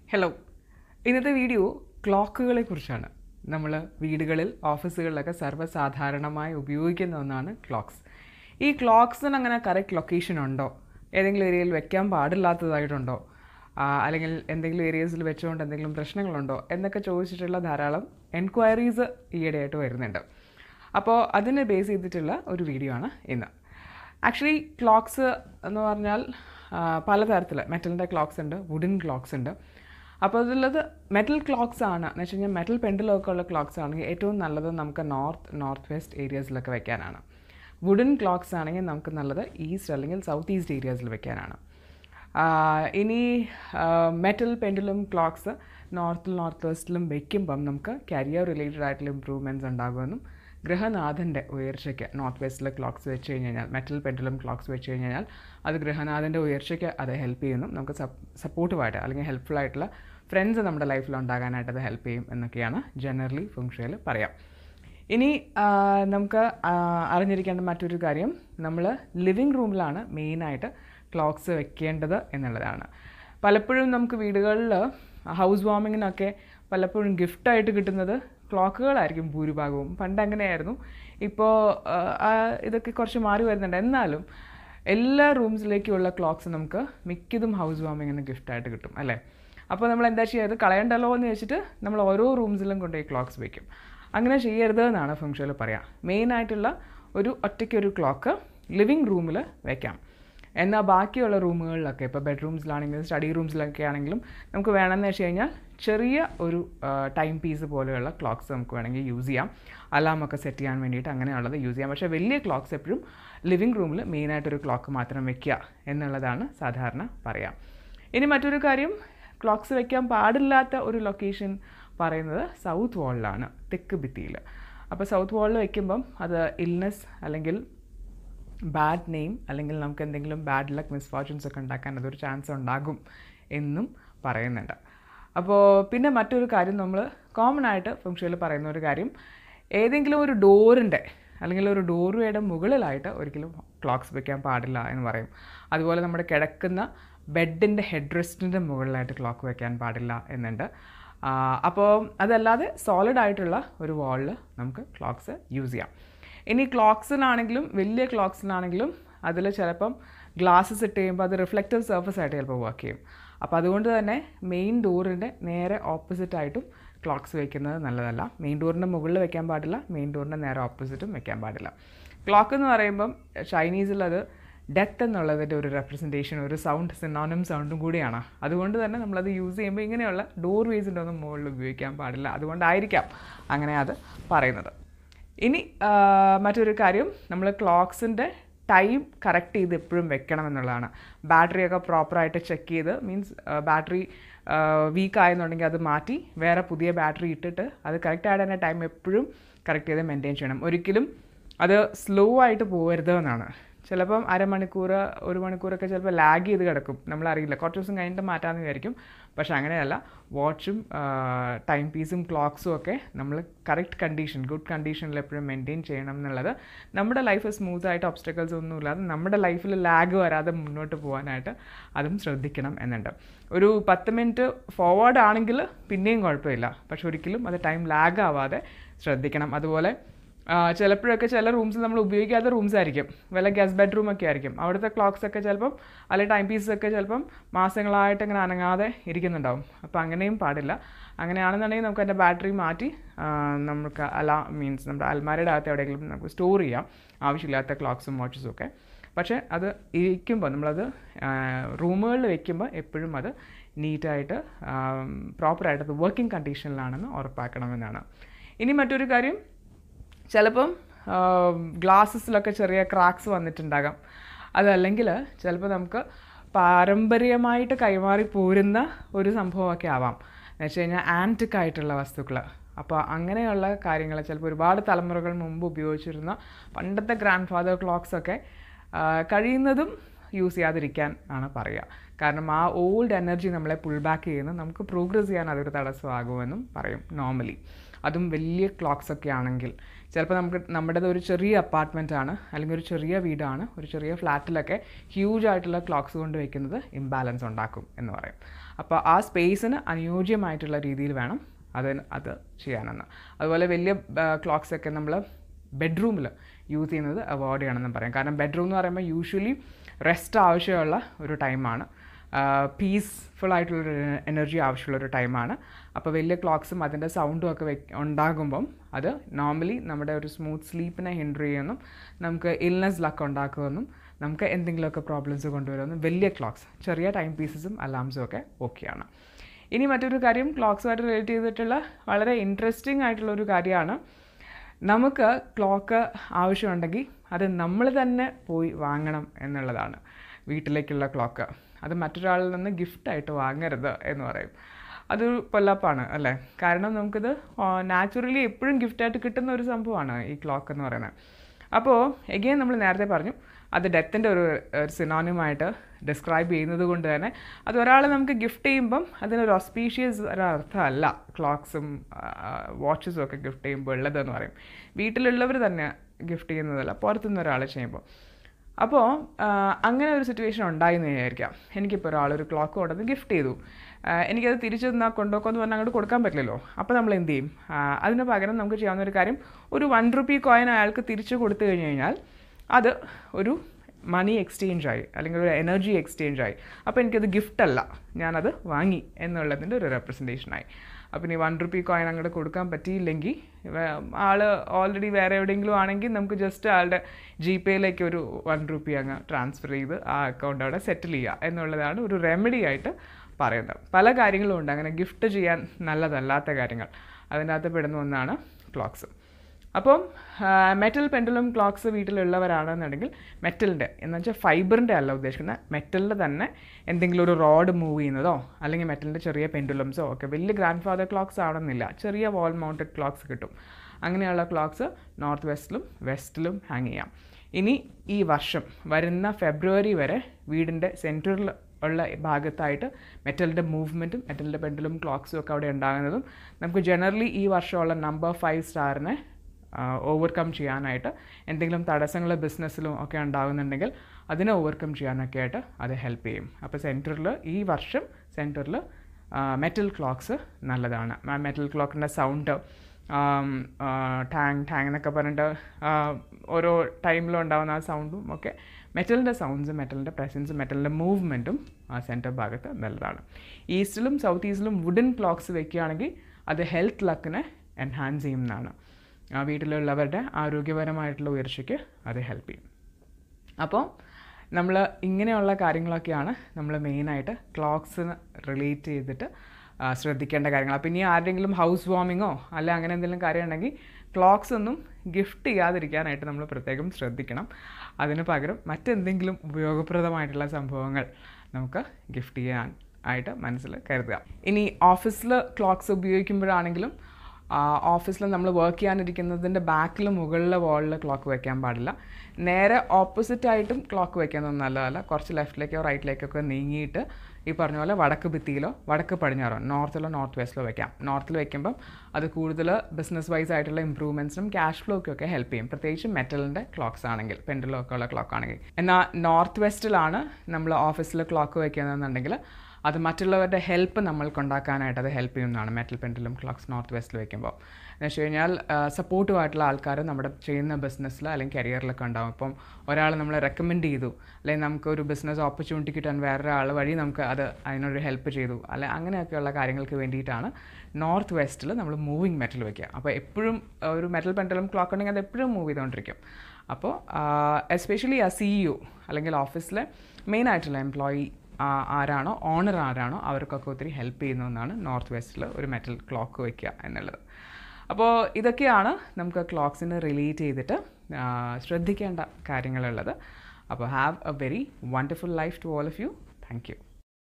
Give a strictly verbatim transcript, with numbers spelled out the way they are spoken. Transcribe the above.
Hello, ഇന്നത്തെ video ക്ലോക്കുകളെ കുറിച്ചാണ്. നമ്മൾ വീടുകളിൽ ഓഫീസുകളിലൊക്കെ സർവ്വസാധാരണമായി ഉപയോഗിക്കുന്ന ഒന്നാണ് ക്ലോക്ക്സ്. ഈ ക്ലോക്ക്സിന് അങ്ങനെ കറക്റ്റ് ലൊക്കേഷൻ ഉണ്ടോ, ഏതെങ്കിലും ഏരിയയിൽ വെക്കാൻ പാടില്ലാത്തതായിട്ടുണ്ടോ, അല്ലെങ്കിൽ എന്തെങ്കിലും ഏരിയസിൽ വെച്ചുകൊണ്ട് എന്തെങ്കിലും പ്രശ്നങ്ങളുണ്ടോ എന്നൊക്കെ ചോദിച്ചിട്ടുള്ള ധാരാളം എൻക്വയറീസ് ഈയിടെയായിട്ട് വരുന്നുണ്ട്. അപ്പോൾ അതിനെ ബേസ് ചെയ്തിട്ടുള്ള ഒരു വീഡിയോ ആണ് ഇന്ന്. ആക്ച്വലി ക്ലോക്ക്സ് എന്ന് പറഞ്ഞാൽ പലതരത്തിൽ മെറ്റലിൻ്റെ ക്ലോക്ക്സ് ഉണ്ട്, വുഡൻ ക്ലോക്ക്സ് ഉണ്ട്. അപ്പോൾ അതിലുള്ളത് മെറ്റൽ ക്ലോക്ക്സ് ആണ് എന്ന് വെച്ച് കഴിഞ്ഞാൽ മെറ്റൽ പെൻഡിലൊക്കെ ഉള്ള ക്ലോക്ക്സ് ആണെങ്കിൽ ഏറ്റവും നല്ലത് നമുക്ക് നോർത്ത് നോർത്ത് വെസ്റ്റ് ഏരിയാസിലൊക്കെ വെക്കാനാണ്. വുഡൻ ക്ലോക്ക്സ് ആണെങ്കിൽ നമുക്ക് നല്ലത് ഈസ്റ്റ് അല്ലെങ്കിൽ സൗത്ത് ഈസ്റ്റ് ഏരിയാസിൽ വെക്കാനാണ്. ഇനി മെറ്റൽ പെൻഡിലും ക്ലോക്ക്സ് നോർത്തിൽ നോർത്ത് വെസ്റ്റിലും വെക്കുമ്പം നമുക്ക് കരിയർ റിലേറ്റഡ് ആയിട്ടുള്ള ഇമ്പ്രൂവ്മെൻറ്റ്സ് ഉണ്ടാകുമെന്നും ഗൃഹനാഥൻ്റെ ഉയർച്ചയ്ക്ക് നോർത്ത് വെസ്റ്റിലെ ക്ലോക്ക്സ് വെച്ച് കഴിഞ്ഞ് കഴിഞ്ഞാൽ മെറ്റൽ പെൻഡിലും ക്ലോക്ക്സ് വെച്ച് കഴിഞ്ഞാൽ അത് ഗൃഹനാഥൻ്റെ ഉയർച്ചയ്ക്ക് അത് ഹെൽപ്പ് ചെയ്യുന്നു. നമുക്ക് സപ്പോർട്ടീവായിട്ട് അല്ലെങ്കിൽ ഹെൽപ്ഫുൾ ആയിട്ടുള്ള ഫ്രണ്ട്സ് നമ്മുടെ ലൈഫിൽ ഉണ്ടാകാനായിട്ട് അത് ഹെൽപ്പ് ചെയ്യും എന്നൊക്കെയാണ് ജനറലി ഫെങ്ഷുയിൽ പറയാം. ഇനി നമുക്ക് അറിഞ്ഞിരിക്കേണ്ട മറ്റൊരു കാര്യം, നമ്മൾ ലിവിങ് റൂമിലാണ് മെയിനായിട്ട് ക്ലോക്ക്സ് വെക്കേണ്ടത് എന്നുള്ളതാണ്. പലപ്പോഴും നമുക്ക് വീടുകളിൽ ഹൗസ് വാമിങ്ങിനൊക്കെ പലപ്പോഴും ഗിഫ്റ്റായിട്ട് കിട്ടുന്നത് ക്ലോക്കുകളായിരിക്കും ഭൂരിഭാഗവും. പണ്ട് അങ്ങനെയായിരുന്നു. ഇപ്പോൾ ഇതൊക്കെ കുറച്ച് മാറി വരുന്നുണ്ട്. എന്നാലും എല്ലാ റൂംസിലേക്കുള്ള ക്ലോക്ക്സ് നമുക്ക് മിക്കതും ഹൗസ് വാമിങ്ങിന് ഗിഫ്റ്റായിട്ട് കിട്ടും അല്ലേ. അപ്പോൾ നമ്മൾ എന്താ ചെയ്യുക, കളയണ്ടല്ലോ എന്ന് വെച്ചിട്ട് നമ്മൾ ഓരോ റൂംസിലും കൊണ്ടുപോയി ക്ലോക്ക്സ് വയ്ക്കും. അങ്ങനെ ചെയ്യരുത് എന്നാണ് ഫെങ്ഷുയിൽ പറയാം. മെയിനായിട്ടുള്ള ഒരു ഒറ്റയ്ക്കൊരു ക്ലോക്ക് ലിവിങ് റൂമിൽ വയ്ക്കാം. എന്നാൽ ബാക്കിയുള്ള റൂമുകളിലൊക്കെ ഇപ്പോൾ ബെഡ്റൂംസിലാണെങ്കിലും സ്റ്റഡി റൂംസിലൊക്കെ ആണെങ്കിലും നമുക്ക് വേണമെന്ന് വെച്ച് കഴിഞ്ഞാൽ ചെറിയ ഒരു ടൈം പീസ് പോലെയുള്ള ക്ലോക്ക്സ് നമുക്ക് വേണമെങ്കിൽ യൂസ് ചെയ്യാം. അലാമൊക്കെ സെറ്റ് ചെയ്യാൻ വേണ്ടിയിട്ട് അങ്ങനെയുള്ളത് യൂസ് ചെയ്യാം. പക്ഷേ വലിയ ക്ലോക്ക്സ് എപ്പോഴും ലിവിങ് റൂമിൽ മെയിനായിട്ടൊരു ക്ലോക്ക് മാത്രം വെക്കുക എന്നുള്ളതാണ് സാധാരണ പറയാം. ഇനി മറ്റൊരു കാര്യം, ക്ലോക്ക്സ് വെക്കാൻ പാടില്ലാത്ത ഒരു ലൊക്കേഷൻ പറയുന്നത് സൗത്ത് വാളിലാണ്, തെക്ക് ഭിത്തിയിൽ. അപ്പോൾ സൗത്ത് വാളിൽ വെക്കുമ്പം അത് ഇൽനെസ് അല്ലെങ്കിൽ ബാഡ് നെയിം അല്ലെങ്കിൽ നമുക്ക് എന്തെങ്കിലും ബാഡ് ലക്ക് മിസ്ഫോർച്യൂൺസ് ഒക്കെ ഉണ്ടാക്കാൻ അതൊരു ചാൻസ് ഉണ്ടാകും എന്നും പറയുന്നുണ്ട്. അപ്പോൾ പിന്നെ മറ്റൊരു കാര്യം നമ്മൾ കോമൺ ആയിട്ട് ഫെങ്ഷുയിൽ പറയുന്ന ഒരു കാര്യം, ഏതെങ്കിലും ഒരു ഡോറിൻ്റെ അല്ലെങ്കിൽ ഒരു ഡോർവേയുടെ മുകളിലായിട്ട് ഒരിക്കലും ക്ലോക്ക്സ് വെക്കാൻ പാടില്ല എന്ന് പറയും. അതുപോലെ നമ്മുടെ കിടക്കുന്ന ബെഡിൻ്റെ ഹെഡ് റെസ്റ്റിൻ്റെ മുകളിലായിട്ട് ക്ലോക്ക് വെക്കാൻ പാടില്ല എന്നുണ്ട്. അപ്പോൾ അതല്ലാതെ സോളിഡ് ആയിട്ടുള്ള ഒരു വാളിൽ നമുക്ക് ക്ലോക്ക്സ് യൂസ് ചെയ്യാം. ഇനി ക്ലോക്ക്സിനാണെങ്കിലും വലിയ ക്ലോക്ക്സിനാണെങ്കിലും അതിൽ ചിലപ്പം ഗ്ലാസ്സസ് ഇട്ട് കഴിയുമ്പോൾ അത് റിഫ്ലക്റ്റീവ് സർഫസ് ആയിട്ട് ചിലപ്പോൾ വർക്ക് ചെയ്യും. അപ്പോൾ അതുകൊണ്ട് തന്നെ മെയിൻ ഡോറിൻ്റെ നേരെ ഓപ്പോസിറ്റായിട്ടും ക്ലോക്ക്സ് വയ്ക്കുന്നത് നല്ലതല്ല. മെയിൻ ഡോറിൻ്റെ മുകളിൽ വെക്കാൻ പാടില്ല, മെയിൻ ഡോറിൻ്റെ നേരെ ഓപ്പോസിറ്റും വെക്കാൻ പാടില്ല. ക്ലോക്ക് എന്ന് പറയുമ്പം ചൈനീസിൽ അത് ഡെത്ത് എന്നുള്ളതിൻ്റെ ഒരു റെപ്രസെൻറ്റേഷൻ, ഒരു സൗണ്ട് സിനോണിം സൗണ്ടും കൂടിയാണ്. അതുകൊണ്ട് തന്നെ നമ്മളത് യൂസ് ചെയ്യുമ്പോൾ ഇങ്ങനെയുള്ള ഡോർ വേസിൻ്റെ ഒന്നും മുകളിൽ ഉപയോഗിക്കാൻ പാടില്ല. അതുകൊണ്ടായിരിക്കാം അങ്ങനെ അത് പറയുന്നത്. ഇനി മറ്റൊരു കാര്യം, നമ്മൾ ക്ലോക്ക്സിൻ്റെ ടൈം കറക്റ്റ് ചെയ്ത് എപ്പോഴും വെക്കണം എന്നുള്ളതാണ്. ബാറ്ററിയൊക്കെ പ്രോപ്പറായിട്ട് ചെക്ക് ചെയ്ത്, മീൻസ് ബാറ്ററി വീക്ക് ആയെന്നുണ്ടെങ്കിൽ അത് മാറ്റി വേറെ പുതിയ ബാറ്ററി ഇട്ടിട്ട് അത് കറക്റ്റ് ആയിട്ട് തന്നെ ടൈം എപ്പോഴും കറക്റ്റ് ചെയ്ത് മെയിൻറ്റെയിൻ ചെയ്യണം. ഒരിക്കലും അത് സ്ലോ ആയിട്ട് പോകരുത് എന്നാണ്. ചിലപ്പം അരമണിക്കൂർ ഒരു മണിക്കൂറൊക്കെ ചിലപ്പോൾ ലാഗ് ചെയ്ത് കിടക്കും, നമ്മളറിയില്ല. കുറച്ച് ദിവസം കഴിഞ്ഞിട്ട് മാറ്റാമെന്ന് വിചാരിക്കും. പക്ഷെ അങ്ങനെയല്ല, വാച്ചും ടൈം പീസും ക്ലോക്സും ഒക്കെ നമ്മൾ കറക്റ്റ് കണ്ടീഷൻ, ഗുഡ് കണ്ടീഷനിൽ എപ്പോഴും മെയിൻറ്റെയിൻ ചെയ്യണം എന്നുള്ളത് നമ്മുടെ ലൈഫ് സ്മൂത്തായിട്ട് ഒബ്സ്റ്റക്കിൾസ് ഒന്നും ഇല്ലാതെ നമ്മുടെ ലൈഫിൽ ലാഗ് വരാതെ മുന്നോട്ട് പോകാനായിട്ട് അതും ശ്രദ്ധിക്കണം എന്നുണ്ട്. ഒരു പത്ത് മിനിറ്റ് ഫോർവേഡ് ആണെങ്കിൽ പിന്നെയും കുഴപ്പമില്ല, പക്ഷെ ഒരിക്കലും അത് ടൈം ലാഗ് ആവാതെ ശ്രദ്ധിക്കണം. അതുപോലെ ചിലപ്പോഴൊക്കെ ചില റൂംസ് നമ്മൾ ഉപയോഗിക്കാത്ത റൂംസ് ആയിരിക്കും, വല്ല ഗസ്റ്റ് ബെഡ്റൂമൊക്കെ ആയിരിക്കും. അവിടുത്തെ ക്ലോക്ക്സ് ഒക്കെ ചിലപ്പം അല്ലെങ്കിൽ ടൈം പീസൊക്കെ ചിലപ്പം മാസങ്ങളായിട്ട് ഇങ്ങനെ അനങ്ങാതെ ഇരിക്കുന്നുണ്ടാവും. അപ്പോൾ അങ്ങനെയും പാടില്ല. അങ്ങനെയാണെന്നുണ്ടെങ്കിൽ നമുക്ക് അതിൻ്റെ ബാറ്ററി മാറ്റി നമുക്ക് അല മീൻസ് നമ്മുടെ അൽമാരയുടെ അകത്ത് എവിടെയെങ്കിലും നമുക്ക് സ്റ്റോർ ചെയ്യാം ആവശ്യമില്ലാത്ത ക്ലോക്ക്സും വാച്ചസും ഒക്കെ. പക്ഷേ അത് ഇരിക്കുമ്പോൾ നമ്മളത് റൂമുകളിൽ വെക്കുമ്പോൾ എപ്പോഴും അത് നീറ്റായിട്ട് പ്രോപ്പറായിട്ട് അത് വർക്കിംഗ് കണ്ടീഷനിലാണെന്ന് ഉറപ്പാക്കണമെന്നാണ്. ഇനി മറ്റൊരു കാര്യം, ചിലപ്പം ഗ്ലാസസിലൊക്കെ ചെറിയ ക്രാക്സ് വന്നിട്ടുണ്ടാകാം. അതല്ലെങ്കിൽ ചിലപ്പോൾ നമുക്ക് പാരമ്പര്യമായിട്ട് കൈമാറി പോരുന്ന ഒരു സംഭവമൊക്കെ ആവാം. എന്ന് വെച്ച് കഴിഞ്ഞാൽ ആൻറ്റിക് ആയിട്ടുള്ള വസ്തുക്കൾ. അപ്പോൾ അങ്ങനെയുള്ള കാര്യങ്ങൾ ചിലപ്പോൾ ഒരുപാട് തലമുറകൾ മുമ്പ് ഉപയോഗിച്ചിരുന്ന പണ്ടത്തെ ഗ്രാൻഡ് ഫാദർ ക്ലോക്ക്സൊക്കെ കഴിയുന്നതും യൂസ് ചെയ്യാതിരിക്കാൻ ആണ് പറയുക. കാരണം ആ ഓൾഡ് എനർജി നമ്മളെ പുൾ ബാക്ക് ചെയ്യുന്നു, നമുക്ക് പ്രോഗ്രസ് ചെയ്യാൻ അതൊരു തടസ്സമാകുമെന്നും പറയും നോർമലി. അതും വലിയ ക്ലോക്സ് ഒക്കെ ആണെങ്കിൽ. ചിലപ്പോൾ നമുക്ക് നമ്മുടേത് ഒരു ചെറിയ അപ്പാർട്ട്മെൻ്റ് ആണ്, അല്ലെങ്കിൽ ഒരു ചെറിയ വീടാണ്, ഒരു ചെറിയ ഫ്ലാറ്റിലൊക്കെ ഹ്യൂജ് ആയിട്ടുള്ള ക്ലോക്സ് കൊണ്ട് വയ്ക്കുന്നത് ഇംബാലൻസ് ഉണ്ടാക്കും എന്ന് പറയും. അപ്പോൾ ആ സ്പേസിന് അനുയോജ്യമായിട്ടുള്ള രീതിയിൽ വേണം അതിന് അത് ചെയ്യാനെന്ന്. അതുപോലെ വലിയ ക്ലോക്സ് ഒക്കെ നമ്മൾ ബെഡ്റൂമിൽ യൂസ് ചെയ്യുന്നത് അവോയ്ഡ് ചെയ്യണമെന്ന് പറയാം. കാരണം ബെഡ്റൂം എന്ന് പറയുമ്പോൾ യൂഷ്വലി റെസ്റ്റ് ആവശ്യമുള്ള ഒരു ടൈമാണ്, പീസ്ഫുൾ ആയിട്ടുള്ളൊരു എനർജി ആവശ്യമുള്ളൊരു ടൈമാണ്. അപ്പോൾ വലിയ ക്ലോക്സും അതിൻ്റെ സൗണ്ടും ഒക്കെ വെ ഉണ്ടാകുമ്പം അത് നോർമലി നമ്മുടെ ഒരു സ്മൂത്ത് സ്ലീപ്പിനെ ഹിൻഡർ ചെയ്യുമെന്നും നമുക്ക് ഇൽനെസ് ലക്ക് ഉണ്ടാക്കുമെന്നും നമുക്ക് എന്തെങ്കിലുമൊക്കെ പ്രോബ്ലംസ് കൊണ്ടുവരുമെന്നും വലിയ ക്ലോക്സ്. ചെറിയ ടൈം പീസസും അലാംസും ഒക്കെ ഓക്കെയാണ്. ഇനി മറ്റൊരു കാര്യം ക്ലോക്സുമായിട്ട് റിലേറ്റ് ചെയ്തിട്ടുള്ള വളരെ ഇൻട്രസ്റ്റിംഗ് ആയിട്ടുള്ളൊരു കാര്യമാണ്, നമുക്ക് ക്ലോക്ക് ആവശ്യമുണ്ടെങ്കിൽ അത് നമ്മൾ തന്നെ പോയി വാങ്ങണം എന്നുള്ളതാണ്. വീട്ടിലേക്കുള്ള ക്ലോക്ക് അത് മറ്റൊരാളിൽ നിന്ന് ഗിഫ്റ്റായിട്ട് വാങ്ങരുത് എന്ന് പറയും. അത് പൊല്ലാപ്പാണ് അല്ലേ? കാരണം നമുക്കിത് നാച്ചുറലി എപ്പോഴും ഗിഫ്റ്റായിട്ട് കിട്ടുന്ന ഒരു സംഭവമാണ് ഈ ക്ലോക്ക് എന്ന് പറയുന്നത്. അപ്പോൾ എഗെയിൻ നമ്മൾ നേരത്തെ പറഞ്ഞു, അത് ഡെത്തിൻ്റെ ഒരു സിനോണിമായിട്ട് ഡിസ്ക്രൈബ് ചെയ്യുന്നത് കൊണ്ട് തന്നെ അത് ഒരാൾ നമുക്ക് ഗിഫ്റ്റ് ചെയ്യുമ്പം അതിനൊരു ഓസ്പീഷ്യസ് ഒരർത്ഥമല്ല ക്ലോക്സും വാച്ചസും ഒക്കെ ഗിഫ്റ്റ് ചെയ്യുമ്പോൾ ഉള്ളതെന്ന് പറയും. വീട്ടിലുള്ളവർ തന്നെ ഗിഫ്റ്റ് ചെയ്യുന്നതല്ല, പുറത്തുനിന്ന് ഒരാൾ ചെയ്യുമ്പോൾ. അപ്പോൾ അങ്ങനെ ഒരു സിറ്റുവേഷൻ ഉണ്ടായെന്ന് വിചാരിക്കാം. എനിക്കിപ്പോൾ ഒരാളൊരു ക്ലോക്ക് കൊണ്ടുവന്ന് ഗിഫ്റ്റ് ചെയ്തു, എനിക്കത് തിരിച്ചു തന്നാൽ കൊണ്ടുപോക്കെന്ന് പറഞ്ഞാൽ അങ്ങോട്ട് കൊടുക്കാൻ പറ്റില്ലല്ലോ. അപ്പോൾ നമ്മൾ എന്ത് ചെയ്യും? അതിന് പകരം നമുക്ക് ചെയ്യാവുന്ന ഒരു കാര്യം, ഒരു വൺ റുപ്പി കോയിൻ അയാൾക്ക് തിരിച്ചു കൊടുത്തു കഴിഞ്ഞ് കഴിഞ്ഞാൽ അത് ഒരു മണി എക്സ്ചേഞ്ചായി, അല്ലെങ്കിൽ ഒരു എനർജി എക്സ്ചേഞ്ചായി. അപ്പോൾ എനിക്കത് ഗിഫ്റ്റല്ല, ഞാനത് വാങ്ങി എന്നുള്ളതിൻ്റെ ഒരു റെപ്രസെൻറ്റേഷനായി. അപ്പം ഇനി വൺ റുപ്പി കോയിൻ അങ്ങോട്ട് കൊടുക്കാൻ പറ്റിയില്ലെങ്കിൽ ആൾ ഓൾറെഡി വേറെ എവിടെയെങ്കിലും ആണെങ്കിൽ നമുക്ക് ജസ്റ്റ് ആളുടെ ജി പേയിലേക്ക് ഒരു വൺ റുപ്പി അങ്ങ് ട്രാൻസ്ഫർ ചെയ്ത് ആ അക്കൗണ്ട് അവിടെ സെറ്റിൽ ചെയ്യുക എന്നുള്ളതാണ് ഒരു റെമഡി ആയിട്ട് പറയുന്നത്. പല കാര്യങ്ങളും ഉണ്ട് അങ്ങനെ ഗിഫ്റ്റ് ചെയ്യാൻ നല്ലതല്ലാത്ത കാര്യങ്ങൾ, അതിനകത്ത് പെടുന്ന ഒന്നാണ് ക്ലോക്സ്. അപ്പം മെറ്റൽ പെൻഡുലം ക്ലോക്സ് വീട്ടിലുള്ളവരാണെന്നുണ്ടെങ്കിൽ മെറ്റലിൻ്റെ എന്ന് വെച്ചാൽ ഫൈബറിൻ്റെ അല്ല ഉദ്ദേശിക്കുന്നത്, മെറ്റലിൻ്റെ തന്നെ എന്തെങ്കിലും ഒരു റോഡ് മൂവ് ചെയ്യുന്നതോ അല്ലെങ്കിൽ മെറ്റലിൻ്റെ ചെറിയ പെൻഡുലംസോ ഒക്കെ. വലിയ ഗ്രാൻഡ് ഫാദർ ക്ലോക്സ് ആവണമെന്നില്ല, ചെറിയ വാൾ മൗണ്ടഡ് ക്ലോക്സ് കിട്ടും. അങ്ങനെയുള്ള ക്ലോക്സ് നോർത്ത് വെസ്റ്റിലും വെസ്റ്റിലും ഹാങ് ചെയ്യാം. ഇനി ഈ വർഷം വരുന്ന ഫെബ്രുവരി വരെ വീടിൻ്റെ സെൻറ്ററിൽ ഉള്ള ഭാഗത്തായിട്ട് മെറ്റലിൻ്റെ മൂവ്മെൻറ്റും മെറ്റലിൻ്റെ പെൻഡുലം ക്ലോക്സും ഒക്കെ അവിടെ ഉണ്ടാകുന്നതും നമുക്ക് ജനറലി ഈ വർഷമുള്ള നമ്പർ ഫൈവ് സ്റ്റാറിനെ ഓവർകം ചെയ്യാനായിട്ട്, എന്തെങ്കിലും തടസ്സങ്ങൾ ബിസിനസ്സിലും ഒക്കെ ഉണ്ടാകുന്നുണ്ടെങ്കിൽ അതിനെ ഓവർകം ചെയ്യാനൊക്കെ ആയിട്ട് അത് ഹെൽപ്പ് ചെയ്യും. അപ്പോൾ സെൻറ്ററിൽ ഈ വർഷം സെൻറ്ററിൽ മെറ്റൽ ക്ലോക്സ് നല്ലതാണ്. മെറ്റൽ ക്ലോക്കിൻ്റെ സൗണ്ട് ടാങ് ടാങ് എന്നൊക്കെ പറഞ്ഞിട്ട് ഓരോ ടൈമിലും ഉണ്ടാകുന്ന ആ സൗണ്ടും ഒക്കെ മെറ്റലിൻ്റെ സൗണ്ട്സും മെറ്റലിൻ്റെ പ്രസൻസും മെറ്റലിൻ്റെ മൂവ്മെൻറ്റും ആ സെൻറ്റർ ഭാഗത്ത് നല്ലതാണ്. ഈസ്റ്റിലും സൗത്ത് ഈസ്റ്റിലും വുഡൻ ക്ലോക്സ് വെക്കുകയാണെങ്കിൽ അത് ഹെൽത്ത് ലക്കിനെ എൻഹാൻസ് ചെയ്യുന്നതാണ്. ആ വീട്ടിലുള്ളവരുടെ ആരോഗ്യപരമായിട്ടുള്ള ഉയർച്ചയ്ക്ക് അത് ഹെൽപ്പ് ചെയ്യും. അപ്പോൾ നമ്മൾ ഇങ്ങനെയുള്ള കാര്യങ്ങളൊക്കെയാണ് നമ്മൾ മെയിനായിട്ട് ക്ലോക്സിന് റിലേറ്റ് ചെയ്തിട്ട് ശ്രദ്ധിക്കേണ്ട കാര്യങ്ങൾ. അപ്പോൾ ഇനി ആരുടെയെങ്കിലും ഹൗസ് വാമിങ്ങോ അല്ല അങ്ങനെ എന്തെങ്കിലും കാര്യം ഉണ്ടെങ്കിൽ ക്ലോക്സ് ഒന്നും ഗിഫ്റ്റ് ചെയ്യാതിരിക്കാനായിട്ട് നമ്മൾ പ്രത്യേകം ശ്രദ്ധിക്കണം. അതിന് പകരം മറ്റെന്തെങ്കിലും ഉപയോഗപ്രദമായിട്ടുള്ള സംഭവങ്ങൾ നമുക്ക് ഗിഫ്റ്റ് ചെയ്യാൻ ആയിട്ട് മനസ്സിൽ കരുതുക. ഇനി ഓഫീസിൽ ക്ലോക്സ് ഉപയോഗിക്കുമ്പോഴാണെങ്കിലും ഓഫീസിൽ നമ്മൾ വർക്ക് ചെയ്യാനിരിക്കുന്നതിൻ്റെ ബാക്കിൽ മുകളിലെ വാളിൽ ക്ലോക്ക് വയ്ക്കാൻ പാടില്ല. നേരെ ഓപ്പോസിറ്റായിട്ടും ക്ലോക്ക് വയ്ക്കുന്നത് നല്ലതല്ല. കുറച്ച് ലെഫ്റ്റിലേക്കോ റൈറ്റിലേക്കൊക്കെ നീങ്ങിയിട്ട് ഈ പറഞ്ഞ പോലെ വടക്ക് ഭിത്തിയിലോ വടക്ക് പടിഞ്ഞാറോ നോർത്തിലോ നോർത്ത് വെസ്റ്റിലോ വയ്ക്കാം. നോർത്തിൽ വയ്ക്കുമ്പം അത് കൂടുതൽ ബിസിനസ് വൈസ് ആയിട്ടുള്ള ഇമ്പ്രൂവ്മെൻറ്റ്സിനും ക്യാഷ് ഫ്ലോയ്ക്കൊക്കെ ഹെൽപ്പ് ചെയ്യും, പ്രത്യേകിച്ച് മെറ്റലിൻ്റെ ക്ലോക്ക്സ് ആണെങ്കിൽ, പെൻഡുലം ഒക്കെ ഉള്ള ക്ലോക്ക് ആണെങ്കിൽ. എന്നാൽ നോർത്ത് വെസ്റ്റിലാണ് നമ്മൾ ഓഫീസിൽ ക്ലോക്ക് വയ്ക്കുന്നതെന്നുണ്ടെങ്കിൽ അത് മറ്റുള്ളവരുടെ ഹെൽപ്പ് നമ്മൾക്കുണ്ടാക്കാനായിട്ട് അത് ഹെൽപ്പ് ചെയ്യുന്നതാണ് മെറ്റൽ പെൻഡുലം ക്ലോക്ക്സ് നോർത്ത് വെസ്റ്റിൽ വയ്ക്കുമ്പോൾ. എന്ന് വെച്ച് കഴിഞ്ഞാൽ സപ്പോർട്ടീവായിട്ടുള്ള ആൾക്കാർ നമ്മുടെ ചെയ്യുന്ന ബിസിനസ്സിൽ അല്ലെങ്കിൽ കരിയറിലൊക്കെ ഉണ്ടാകും. ഇപ്പം ഒരാൾ നമ്മളെ റെക്കമെൻഡ് ചെയ്തു, അല്ലെങ്കിൽ നമുക്കൊരു ബിസിനസ് ഓപ്പർച്യൂണിറ്റി കിട്ടാൻ വേറൊരാൾ വഴി നമുക്ക് അത് അതിനൊരു ഹെൽപ്പ് ചെയ്തു, അല്ലെ അങ്ങനെയൊക്കെയുള്ള കാര്യങ്ങൾക്ക് വേണ്ടിയിട്ടാണ് നോർത്ത് വെസ്റ്റിൽ നമ്മൾ മൂവിങ് മെറ്റൽ വയ്ക്കുക. അപ്പോൾ എപ്പോഴും ഒരു മെറ്റൽ പെൻഡുലം ക്ലോക്ക് ഉണ്ടെങ്കിൽ അത് എപ്പോഴും മൂവ് ചെയ്തുകൊണ്ടിരിക്കും. അപ്പോൾ എസ്പെഷ്യലി ആ സി ഇ ഒ അല്ലെങ്കിൽ ഓഫീസിലെ മെയിനായിട്ടുള്ള എംപ്ലോയി ആരാണോ ഓണർ ആരാണോ അവർക്കൊക്കെ ഒത്തിരി ഹെൽപ്പ് ചെയ്യുന്നതെന്നാണ് നോർത്ത് വെസ്റ്റിൽ ഒരു മെറ്റൽ ക്ലോക്ക് വയ്ക്കുക എന്നുള്ളത്. അപ്പോൾ ഇതൊക്കെയാണ് നമുക്ക് ക്ലോക്സിന് റിലേറ്റ് ചെയ്തിട്ട് ശ്രദ്ധിക്കേണ്ട കാര്യങ്ങളുള്ളത്. അപ്പോൾ have a very wonderful life to all of you. Thank U.